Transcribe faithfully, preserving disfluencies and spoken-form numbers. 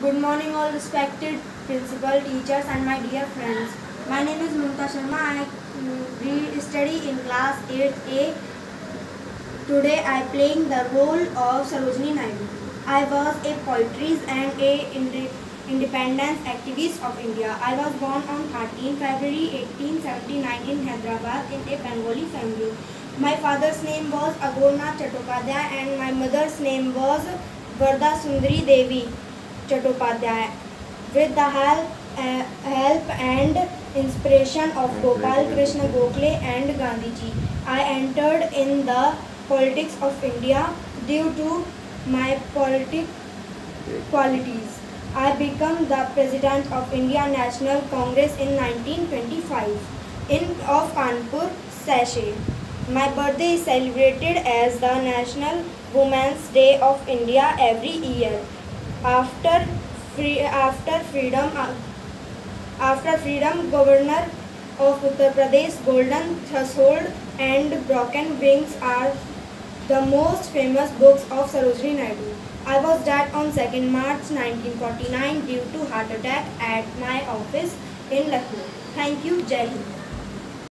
Good morning all respected principal, teachers and my dear friends. My name is Mumta Sharma. I mm, study in class eighth A. Today I am playing the role of Sarojini Naidu. I was a poetry and a independence activist of India. I was born on thirteenth February eighteen seventy-nine in Hyderabad in a Bengali family. My father's name was Agornath Chattopadhyay and my mother's name was Varda Sundari Devi Chattopadhyay. With the help, uh, help and inspiration of Gopal Krishna Gokhale and Gandhiji, I entered in the politics of India due to my politic qualities. I became the President of Indian National Congress in nineteen twenty-five in of Kanpur, Sachet. My birthday is celebrated as the National Women's Day of India every year. After free, after freedom, after freedom, Governor of Uttar Pradesh, Golden Threshold and Broken Wings are the most famous books of Sarojini Naidu. I was died on second March nineteen forty-nine due to heart attack at my office in Lucknow. Thank you. Jai Hind.